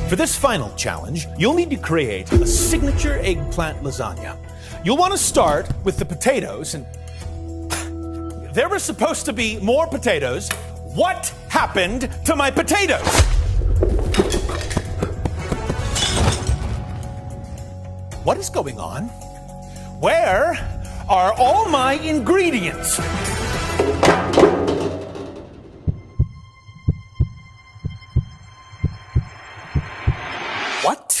For this final challenge, you'll need to create a signature eggplant lasagna. You'll want to start with the potatoes, and there were supposed to be more potatoes. What happened to my potatoes? What is going on? Where are all my ingredients? What?